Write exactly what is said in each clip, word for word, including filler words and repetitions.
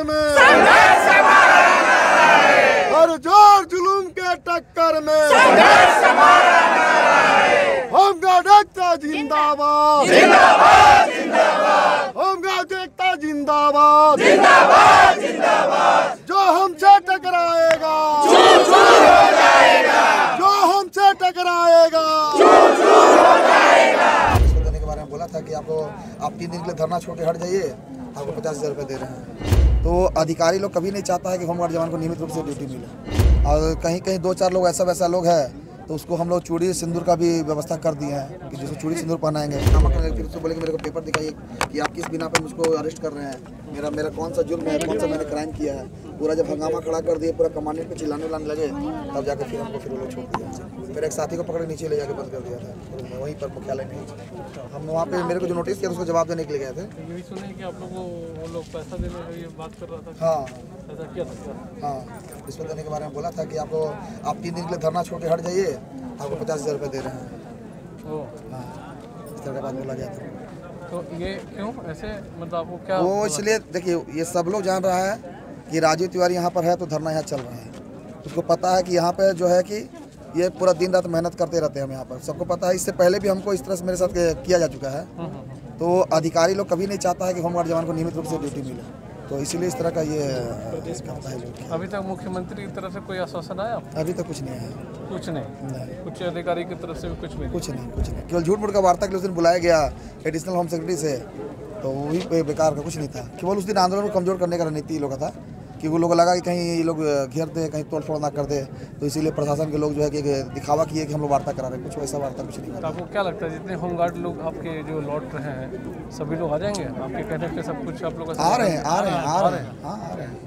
टक्कर में, हर जोर जुलूम के टक्कर में होमगार्ड एकता जिंदाबाद, जिंदाबाद जिंदाबाद, होमगार्ड एकता जिंदाबाद, जिंदाबाद जिंदाबाद। जो हमसे टकराएगा चूर चूर हो जाएगा, जो हमसे टकराएगा चूर चूर हो जाएगा। इसको देने के बारे में बोला था कि आपको आप तीन दिन के लिए धरना छोड़ के हट जाइए, आपको पचास हज़ार रुपये दे रहे हैं। तो अधिकारी लोग कभी नहीं चाहता है कि होमगार्ड जवान को नियमित रूप से ड्यूटी मिले, और कहीं कहीं दो चार लोग ऐसा वैसा लोग हैं तो उसको हम लोग चूड़ी सिंदूर का भी व्यवस्था कर दिए हैं कि जिसको चूड़ी सिंदूर पहनाएंगे। नमक फिर उसको बोले कि मेरे को पेपर दिखाइए कि आप किस बिना पर मुझको अरेस्ट कर रहे हैं, मेरा मेरा कौन सा जुर्म है, कौन सा मैंने क्राइम किया है। पूरा जब हंगामा खड़ा कर दिए, पूरा कमांडेंट पे चिल्लाने उलाने लगे, तब जाकर फिर हमको फिर वो लोग छोड़ दिया। फिर एक साथी को पकड़ नीचे ले जाकर बंद कर दिया था वहीं पर मुख्यालय में। हम वहाँ पे मेरे को जो नोटिस किया उसको जवाब देने के लिए गए थे। यही सुने कि आप लोगों को वो लोग पैसा देने का ये बात कर रहा था। हाँ ऐसा किया था? हाँ, रिश्वत देने के बारे में बोला था कि आपको आप तीन दिन के लिए धरना छोड़ के हट जाइए, आपको पचास हज़ार रुपये दे रहे हैं। ओ हाँ, इस तरह का बात बोला गया था। तो ये क्यों ऐसे, मतलब आपको क्या वो इसलिए देखिए, ये सब लोग जान रहा है कि राजीव तिवारी यहाँ पर है तो धरना यहाँ चल रहा है। उसको पता है कि यहाँ पे जो है कि ये पूरा दिन रात मेहनत करते रहते हैं हम यहाँ पर, सबको पता है। इससे पहले भी हमको इस तरह से मेरे साथ किया जा चुका है। तो अधिकारी लोग कभी नहीं चाहता है कि होमगार्ड जवान को नियमित रूप से ड्यूटी मिले, तो इसीलिए इस तरह का ये करता है लोग। अभी तक मुख्यमंत्री की तरफ से कोई आश्वासन आया? अभी तक कुछ नहीं है। कुछ नहीं, नहीं कुछ अधिकारी की तरफ से भी कुछ भी नहीं? कुछ नहीं कुछ नहीं केवल झूठ मूठ का वार्ता के लिए उस दिन बुलाया गया एडिशनल होम सेक्रेटरी से, तो वही पे बेकार का कुछ नहीं था। केवल उस दिन आंदोलन को कमजोर करने का रणनीति लोगों का था कि वो लोगों लगा कि कहीं ये लोग घेर दे, कहीं तोड़ फोड़ ना कर दे, तो इसीलिए प्रशासन के लोग जो है कि दिखावा किए कि हम लोग वार्ता करा रहे हैं। कुछ वैसा वार्ता कुछ नहीं तो करा। आपको क्या लगता है जितने होमगार्ड लोग आपके जो लौट रहे हैं सभी लोग आ जाएंगे आपके कहने पे? सब कुछ आप लोग आ रहे हैं आ रहे हैं आ रहे हैं हाँ आ रहे हैं,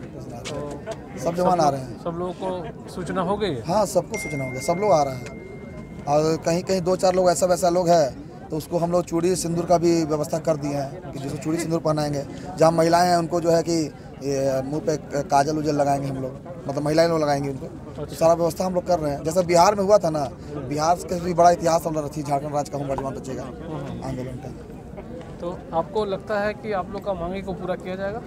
तो सब जवान आ रहे हैं। सब लोगों को सूचना हो गई है? हाँ, सबको सूचना हो गया, सब लोग आ रहे हैं। और कहीं कहीं दो चार लोग ऐसा वैसा लोग हैं तो उसको हम लोग चूड़ी सिंदूर का भी व्यवस्था कर दिए हैं कि जिसको चूड़ी सिंदूर पहनाएंगे। जहाँ महिलाएं हैं उनको जो है कि ये मुंह पे काजल उजल लगाएंगे हम लोग, मतलब महिलाएं लोग लगाएंगे उनको। तो सारा व्यवस्था हम लोग कर रहे हैं। जैसे बिहार में हुआ था ना, बिहार का भी बड़ा इतिहास हम लोग रखी, झारखंड राज्य का होमगार्ड जवान बचेगा आंदोलन का। तो आपको लगता है कि आप लोग का मांगे को पूरा किया जाएगा?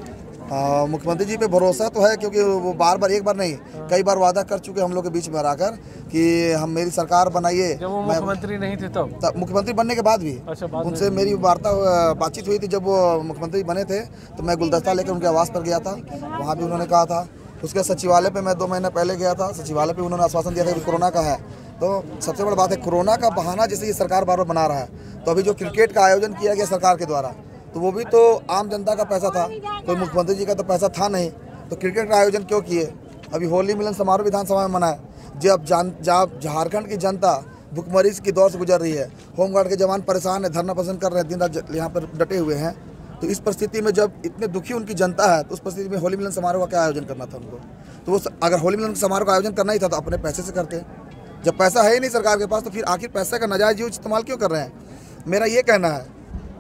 आ, मुख्यमंत्री जी पे भरोसा तो है, क्योंकि वो बार बार एक बार नहीं कई बार वादा कर चुके हम लोग के बीच में आकर कि हम मेरी सरकार बनाइए। जब वो मुख्यमंत्री नहीं थे तब? तब मुख्यमंत्री बनने के बाद भी अच्छा, बाद उनसे मेरी वार्ता बातचीत हुई थी। जब वो मुख्यमंत्री बने थे तो मैं गुलदस्ता लेकर उनके आवास पर गया था, वहाँ भी उन्होंने कहा था। उसके सचिवालय पे मैं दो महीने पहले गया था, सचिवालय पे उन्होंने आश्वासन दिया था कि कोरोना का है। तो सबसे बड़ी बात है, कोरोना का बहाना जैसे ये सरकार बार बार बना रहा है। तो अभी जो क्रिकेट का आयोजन किया गया सरकार के द्वारा, तो वो भी तो आम जनता का पैसा था, कोई मुख्यमंत्री जी का तो पैसा था नहीं। तो क्रिकेट का आयोजन क्यों किए? अभी होली मिलन समारोह विधानसभा में मनाए, जब जान जब झारखंड की जनता भुखमरी की दौर से गुजर रही है, होमगार्ड के जवान परेशान है, धरना प्रदर्शन कर रहे हैं, दिन रात यहाँ पर डटे हुए हैं। तो इस परिस्थिति में जब इतने दुखी उनकी जनता है, तो उस परिस्थिति में होली मिलन समारोह का क्या आयोजन करना था उनको? तो वो अगर होली मिलन समारोह का आयोजन करना ही था तो अपने पैसे से करते। जब पैसा है ही नहीं सरकार के पास, तो फिर आखिर पैसे का नाजायज यूज इस्तेमाल क्यों कर रहे हैं? मेरा ये कहना है,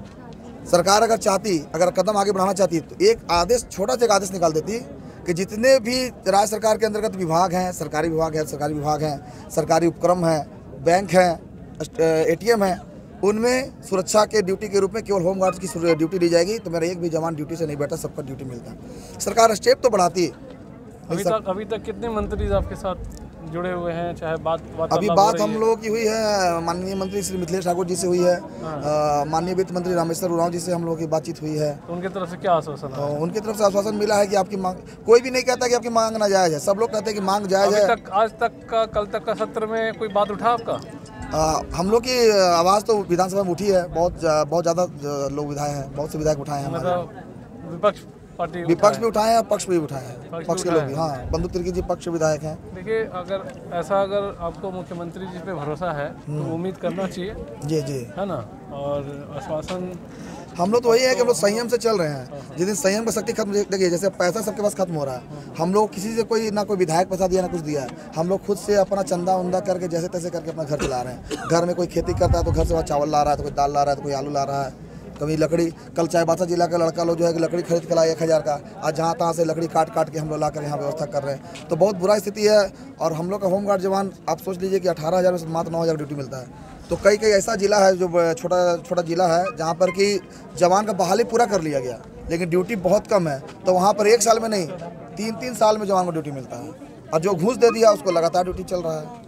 सरकार अगर चाहती, अगर कदम आगे बढ़ाना चाहती तो एक आदेश, छोटा सा एक आदेश निकाल देती कि जितने भी राज्य सरकार के अंतर्गत विभाग हैं, सरकारी विभाग है, सरकारी विभाग हैं, सरकारी उपक्रम हैं, बैंक हैं, एटीएम हैं, उनमें सुरक्षा के ड्यूटी के रूप में केवल होमगार्ड की ड्यूटी दी जाएगी। तो मेरा एक भी जवान ड्यूटी से नहीं बैठा, सबका ड्यूटी मिलता है। सरकार स्टेप तो बढ़ाती। अभी तक अभी तक कितने मंत्री आपके साथ जुड़े हुए हैं? चाहे बात, बात अभी बात हम लोगों की हुई है, माननीय मंत्री श्री मिथिलेश ठाकुर जी से हुई है, माननीय वित्त मंत्री रामेश्वर उरांव जी से हम लोगों की बातचीत हुई है। तो उनकी तरफ से क्या आश्वासन है? उनकी तरफ से आश्वासन मिला है कि आपकी मांग, कोई भी नहीं कहता कि आपकी मांग नाजायज है, सब लोग कहते हैं कि मांग जायज है। तक, आज तक का, कल तक का सत्र में कोई बात उठा आपका? आ, हम लोग की आवाज़ तो विधानसभा में उठी है, बहुत बहुत ज़्यादा लोग विधायक हैं, बहुत से विधायक उठाए हैं। मतलब विपक्ष पार्टी विपक्ष भी उठाए हैं, पक्ष भी उठाए हैं, पक्ष के लोग भी। हाँ, बंधु तिर्की जी पक्ष विधायक हैं। देखिए, अगर ऐसा अगर आपको मुख्यमंत्री जी पे भरोसा है तो उम्मीद करना चाहिए, जी जी, है ना। और आश्वासन हम लोग तो वही है कि हम लोग संयम से चल रहे हैं। जिस दिन संयम की शक्ति खत्म, देखिए जैसे पैसा सबके पास खत्म हो रहा है, हम लोग किसी से कोई ना कोई विधायक पैसा दिया ना कुछ दिया है, हम लोग खुद से अपना चंदा उंदा करके जैसे तैसे करके अपना घर चला रहे हैं। घर में कोई खेती करता है तो घर से वहाँ चावल ला रहा है, तो कोई दाल ला रहा है, तो कोई आलू ला रहा है, कभी लकड़ी। कल चाईबासा जिला का लड़का लोग जो है कि लकड़ी खरीद के लाए एक हज़ार का, आज जहाँ तहाँ से लकड़ी काट काट के हम लोग ला कर यहाँ व्यवस्था कर रहे हैं। तो बहुत बुरा स्थिति है। और हम लोग का होमगार्ड जवान, आप सोच लीजिए कि अठारह हज़ार में से मात्र नौ हज़ार ड्यूटी मिलता है। तो कई कई ऐसा जिला है जो छोटा छोटा जिला है जहाँ पर कि जवान का बहाली पूरा कर लिया गया, लेकिन ड्यूटी बहुत कम है। तो वहाँ पर एक साल में नहीं, तीन तीन साल में जवान को ड्यूटी मिलता है, और जो घूस दे दिया उसको लगातार ड्यूटी चल रहा है।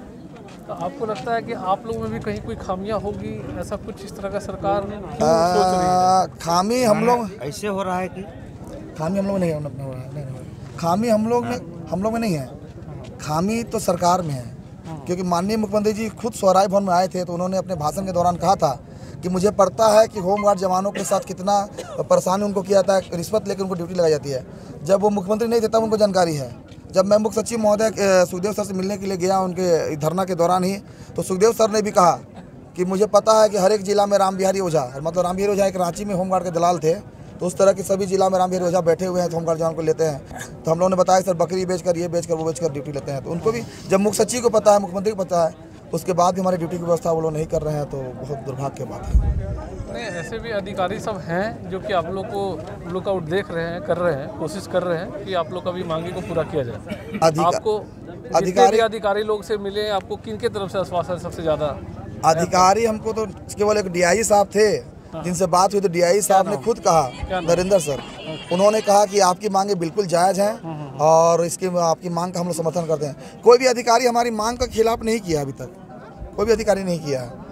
तो आपको लगता है कि आप लोगों में भी कहीं कोई खामियां होगी, ऐसा कुछ इस तरह का सरकार क्यों सोच रही है? आ, खामी हम लोग ऐसे हो रहा है कि खामी हम लोग में नहीं है, नहीं, नहीं, नहीं। खामी हम लोग में हम लोग में नहीं है, खामी तो सरकार में है। क्योंकि माननीय मुख्यमंत्री जी खुद स्वराज भवन में आए थे, तो उन्होंने अपने भाषण के दौरान कहा था कि मुझे पता है कि होमगार्ड जवानों के साथ कितना परेशानी उनको किया जाता है, रिश्वत लेकर उनको ड्यूटी लगाई जाती है। जब वो मुख्यमंत्री नहीं थे तब उनको जानकारी है। जब मैं मुख्य सचिव महोदय सुखदेव सर से मिलने के लिए गया उनके धरना के दौरान ही, तो सुखदेव सर ने भी कहा कि मुझे पता है कि हर एक जिला में राम बिहारी ओझा, मतलब राम बिहारी ओझा एक रांची में होमगार्ड के दलाल थे, तो उस तरह के सभी जिला में राम बिहारी ओझा बैठे हुए हैं तो होमगार्ड जवान को लेते हैं। तो हम लोगों ने बताया सर बकरी बेचकर, ये बेचकर, वो बेचकर ड्यूटी लेते हैं। तो उनको भी जब मुख्य सचिव को पता है, मुख्यमंत्री को पता है, उसके बाद भी हमारी ड्यूटी की व्यवस्था वो लोग नहीं कर रहे हैं, तो बहुत दुर्भाग्य की बात है। नहीं, ऐसे भी अधिकारी सब हैं जो कि आप लोग को लुकआउट देख रहे हैं, कर रहे हैं, कोशिश कर रहे हैं कि आप लोग का भी मांगे को पूरा किया जाए। अधिका, आपको अधिकारी अधिकारी लोग से मिले, आपको किन के तरफ से आश्वासन सबसे ज़्यादा? अधिकारी हमको तो केवल एक डीआई साहब थे जिनसे बात हुई, तो डीआई साहब ने खुद कहा, नरेंद्र सर, उन्होंने कहा कि आपकी मांगे बिल्कुल जायज़ हैं और इसकी आपकी मांग का हम लोग समर्थन करते हैं। कोई भी अधिकारी हमारी मांग का खिलाफ नहीं किया, अभी तक कोई भी अधिकारी नहीं किया है।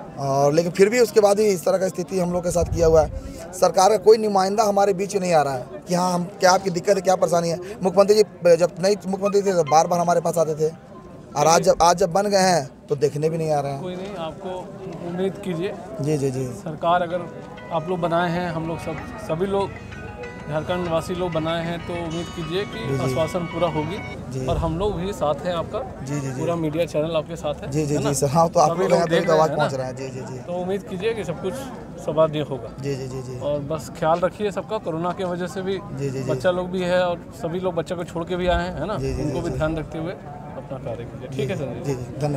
और लेकिन फिर भी उसके बाद ही इस तरह का स्थिति हम लोग के साथ किया हुआ है। सरकार का कोई नुमाइंदा हमारे बीच में नहीं आ रहा है कि हाँ हम क्या आपकी दिक्कत है, क्या परेशानी है। मुख्यमंत्री जी जब नई मुख्यमंत्री थे तो बार बार हमारे पास आते थे, और आज जब आज जब बन गए हैं तो देखने भी नहीं आ रहे हैं। कोई नहीं, आपको उम्मीद कीजिए। जी जी जी सरकार अगर आप लोग बनाए हैं, हम लोग सब सभी लोग झारखंड वासी लोग बनाए हैं, तो उम्मीद कीजिए कि आश्वासन पूरा होगी। और हम लोग भी साथ हैं आपका, जी जी जी पूरा मीडिया चैनल आपके साथ है। जी जी जी सर, हाँ तो आप लोग यहाँ तक आवाज़ हैं पहुँच ना? रहे हैं। जी जी जी तो उम्मीद कीजिए कि सब कुछ सवार होगा। जी जी जी जी और बस ख्याल रखिए सबका, कोरोना की वजह से भी जी जी जी बच्चा लोग भी है और सभी लोग बच्चा को छोड़ के भी आए हैं, है ना, जी जी जी उनको भी जी। ध्यान रखते हुए अपना कार्य कीजिए। ठीक है सर जी जी धन्यवाद।